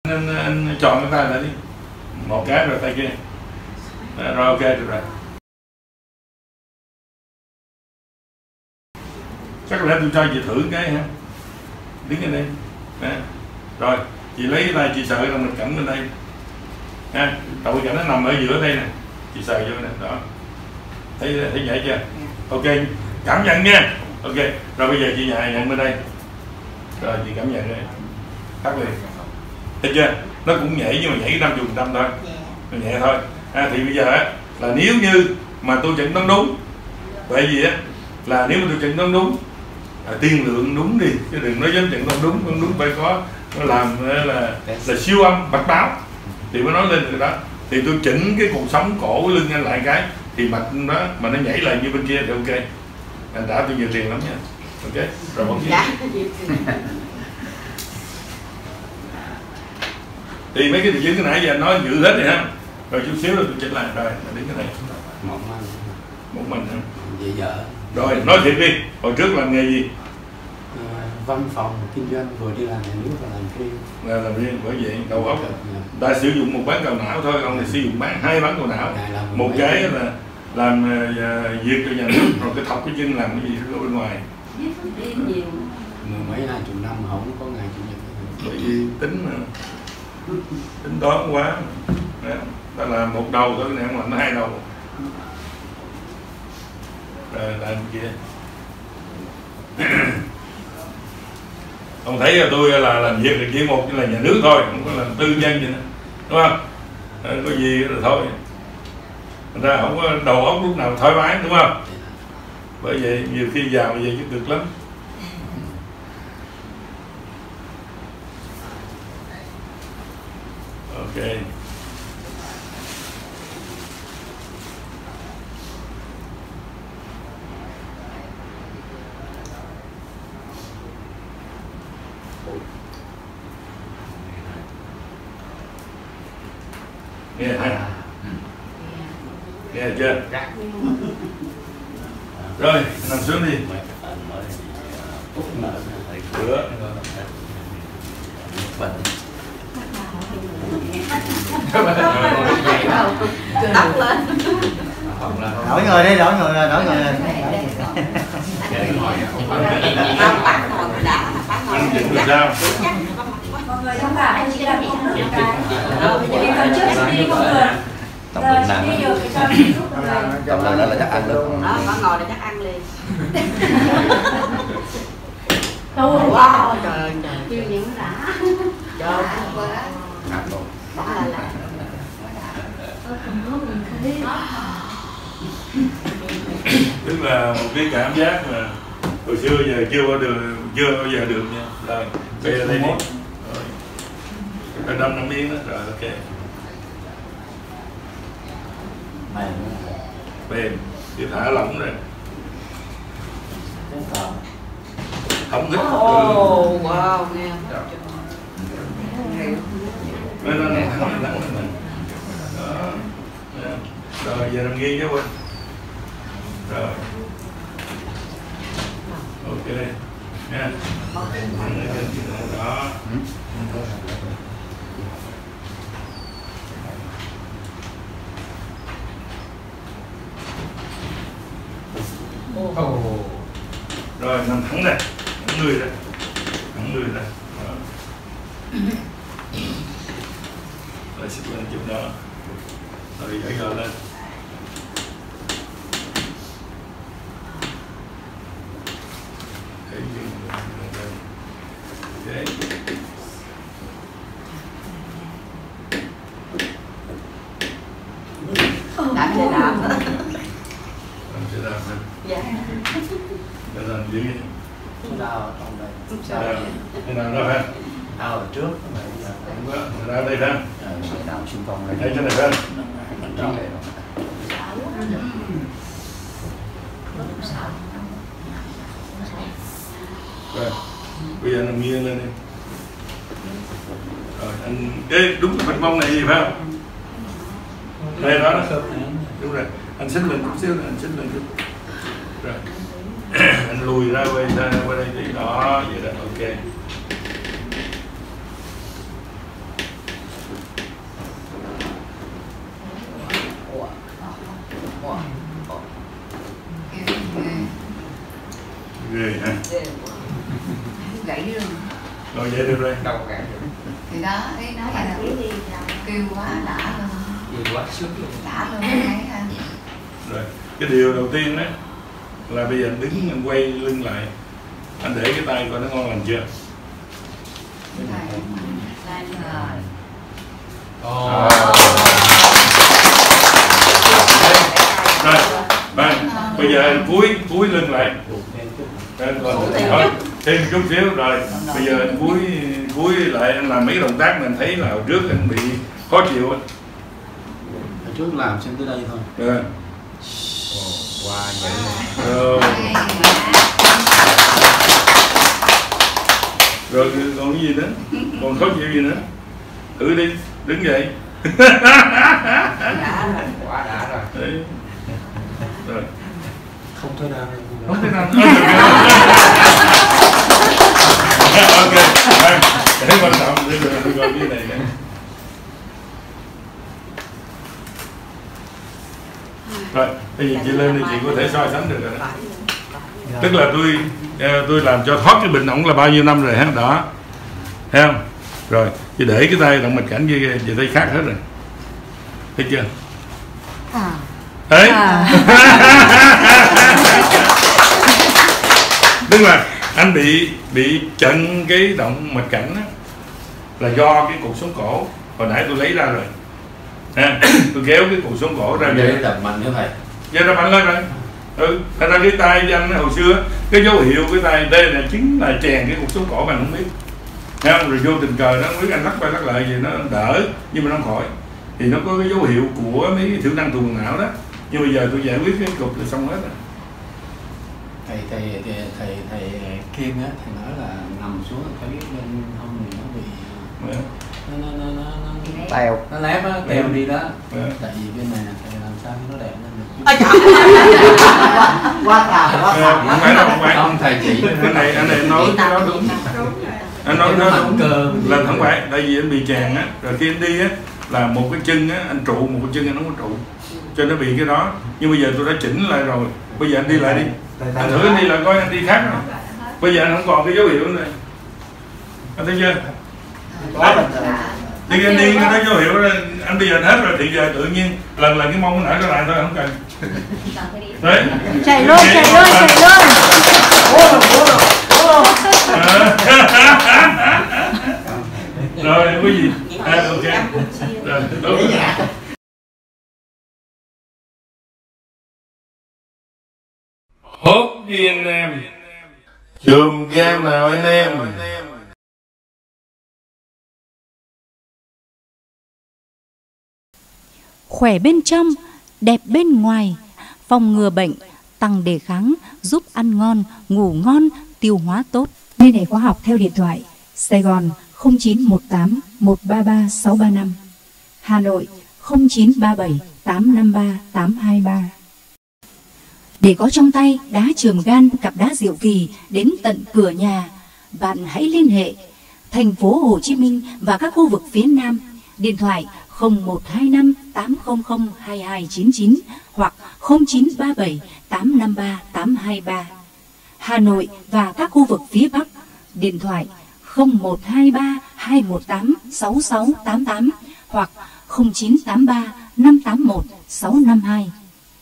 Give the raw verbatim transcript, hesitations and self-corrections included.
anh, anh chọn cái tay lại đi, một cái rồi tay kia. À, rồi ok được rồi. Chắc là tôi cho chị thử cái ha. Đứng ở đây. Đó. Rồi, chị lấy tay chị sờ trong mình cảnh bên đây. Ha, đầu cảnh nó nằm ở giữa đây nè. Chị sờ vô nè, đó. Thấy thấy dễ chưa? Ok, cảm nhận nha. Ok, rồi bây giờ chị nhận nhận bên đây. Rồi chị cảm nhận đây. Tắt liền. Thấy chưa? Nó cũng nhảy nhưng mà nhảy năm mươi phần trăm thôi. Nó nhẹ thôi. À, thì bây giờ á là nếu như mà tôi chẩn đoán đúng, vậy gì á là nếu mà tôi chẩn đoán đúng, à, tiên lượng đúng đi, chứ đừng nói dám chẩn đoán đúng, không đúng phải có nó làm là là siêu âm mạch máu thì mới nói lên được đó. Thì tôi chỉnh cái cột sống cổ lưng anh lại cái thì mạch đó mà nó nhảy lại như bên kia thì ok. Anh đã tôi nhiều tiền lắm nha. Ok, rồi bóng gì? Thì mấy cái triệu chứng cái nãy giờ anh nói dự hết rồi ha. Rồi chút xíu rồi tôi chỉnh lại rồi, đến cái này. Một mình. Một mình hả? Vậy vợ. Rồi, nói thiệt đi, hồi trước làm nghề gì? À, văn phòng, kinh doanh, vừa đi làm nhà nước và làm riêng. Là làm riêng, bởi vậy, đầu óc. Ta sử dụng một bán cầu não thôi, ông này sử dụng bán hai bán cầu não. Một cái là làm uh, việc cho nhà nước, rồi cái thọc cái chân làm cái gì ở bên ngoài. Mười mấy hai chục năm không có ngày chủ nhật. Bởi vì tính mà. Tính toán quá. Ta làm một đầu thôi, này không làm nó hai đầu. Rồi làm kia. Ông thấy là tôi là làm việc được chỉ một là nhà nước thôi, không có làm tư nhân gì nữa, đúng không? À, có gì là thôi. Thành ra không có đầu óc lúc nào thoải mái, đúng không? Bởi vậy nhiều khi giàu vậy chứ cực lắm. Ok. Nghe hay à? Nghe chưa? Rồi, nằm xuống đi. Rửa. Tắt lên. Đổi người đi, đổi người rồi, đổi người rồi. Sao? Mọi người thông cảm anh chị làm không được cái. Vì phần trước chị đi không được. Giờ chị đi được thì cho chị giúp mọi người. Trong đó là chắc ăn được. Đó, có ngồi là chắc ăn liền. Wow, trời ơi trời. Kêu những đã. Trời ơi. Bỏ lại lại. Tức là một cái cảm giác mà hồi xưa giờ chưa bao được, chưa bao giờ được nha. Rồi, bây giờ đây đi. Rồi đâm năm miếng đó, rồi ok. Mềm. Mềm, thì thả lỏng rồi. Không thích. Oh, wow, nghe. Nó nó nó thẳng lắm mình. Đó. Rồi giờ nằm nghiêng chứ quên. Rồi. Ok. Nha. Đó. Oh. Rồi nằm thẳng đây, thẳng người đây, thẳng người đây. Rồi xịt lên chút đó, rồi gãy gờ lên. Okay. Đạp xe đạp. Làm xe đạp hả? Dạ. Để làm gì? Đau trong đây. Đau. Cái nào đó hả? Đau ở trước. Không có, ra đây hả? Đau xung quanh đây. Đây trên này hả? Trong đây. Rồi, bây giờ nằm nghiêng lên đi. Rồi, anh... Ê, đúng cái phần mông này gì phải không? Đây đó, đó. Đúng rồi, anh xích lên chút xíu nữa, anh xích lên chút. Rồi, anh lùi ra quay ra qua đây đi, đó, vậy đó, ok. ghê ha. Gãy luôn. Rồi vậy được rồi. Đâu gãy được. Thì đó, ý nói là kêu quá đã luôn. Kêu quá sướng luôn. Đã luôn cái ha. Rồi, cái điều đầu tiên đó là bây giờ anh đứng anh quay lưng lại, anh để cái tay coi nó ngon lành chưa. Ồ. Rồi, rồi, bây giờ anh cúi cúi lưng lại. Thôi, thêm chút xíu rồi. Bây giờ anh cúi cúi lại, anh làm mấy cái động tác mình thấy là hồi trước anh bị khó chịu. Hồi trước làm xem tới đây thôi. Rồi. Qua vậy. Rồi. Rồi còn cái gì nữa? Còn khó chịu gì nữa? Thử đi, đứng dậy. Đã rồi. Quá đã rồi. Đấy. Rồi. Không thôi nào. Không thể nào. Ok. Đây, cái quan trọng để mình coi cái này nè. Rồi, bây giờ chị lên đi, chị có thể so sánh được rồi đó. Tức là tôi tôi làm cho thoát cái bệnh ổng là bao nhiêu năm rồi ha, đó, thấy không? Rồi, chị để cái tay động mạch cảnh kia, chị thấy khác hết rồi, thấy chưa? À. Đấy. À. Tức là anh bị bị chặn cái động mạch cảnh đó, là do cái cột sống cổ hồi nãy tôi lấy ra rồi. À, tôi kéo cái cột sống cổ ra Vậy đập mạnh nữa thầy. Vậy ra mạnh lên rồi. Ừ, thành ra cái tay của anh hồi xưa cái dấu hiệu cái tay đây là chính là chèn cái cột sống cổ mà anh không biết. Thấy không? Rồi vô tình cờ nó không biết anh lắc qua lắc lại gì nó đỡ nhưng mà nó không khỏi. Thì nó có cái dấu hiệu của mấy cái thiểu năng tuần não đó. Nhưng bây giờ tôi giải quyết cái cục là xong hết rồi. Thầy thầy thầy thầy, thầy Kim á, thầy nói là nằm xuống thấy bên hông mình nó bị Yeah. nó nó nó nó nó Tèo. nó lép á, tèo đi đó. Yeah. Tại vì bên này thầy làm sao nó đẹp lên được. Quá tà, quá Ờ, tà. không phải đâu, không phải. Không thầy chỉ Anh này anh này nói cái đó đúng. Anh nói nó đúng cơ là không phải, tại vì anh bị chèn á, rồi khi anh đi á là một cái chân á anh trụ, một cái chân anh không có trụ, cho nó bị cái đó. Nhưng bây giờ tôi đã chỉnh lại rồi, bây giờ anh đi lại đi, anh thử anh đi lại coi anh đi khác rồi. Bây giờ anh không còn cái dấu hiệu này, anh thấy chưa? Thì anh đi cái đó dấu hiệu đó, anh đi anh hết rồi thì giờ tự nhiên lần lần cái mông nó nở trở lại thôi, không cần. Đấy. Chạy luôn, chạy luôn, chạy luôn. Rồi có gì? À, ok. Rồi, đúng. Hốt đi anh em. Chùm game nào anh em. Khỏe bên trong, đẹp bên ngoài, phòng ngừa bệnh, tăng đề kháng, giúp ăn ngon, ngủ ngon, tiêu hóa tốt. Liên hệ khóa học theo điện thoại Sài Gòn không chín một tám một ba ba sáu ba năm, Hà Nội không chín ba bảy tám năm ba tám hai ba. Để có trong tay đá chườm gan, cặp đá diệu kỳ đến tận cửa nhà, bạn hãy liên hệ thành phố Hồ Chí Minh và các khu vực phía Nam. Điện thoại không một hai năm tám không không hai hai chín chín hoặc không chín ba bảy tám năm ba tám hai ba. Hà Nội và các khu vực phía Bắc, điện thoại không một hai ba hai một tám sáu sáu tám tám hoặc không chín tám ba năm tám một sáu năm hai.